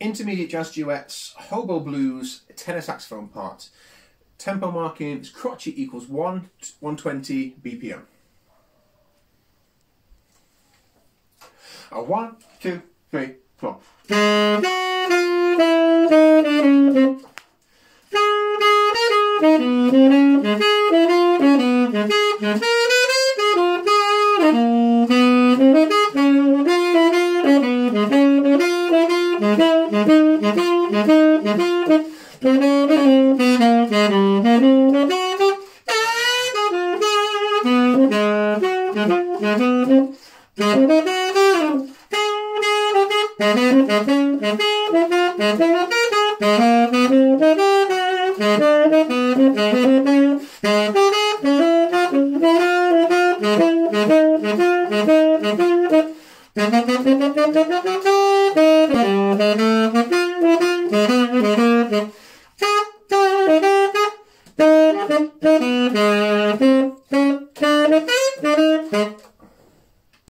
intermediate jazz duets, hobo blues, tenor saxophone part. Tempo marking is crotchet equals 120 BPM. 1, 2, 3, 4.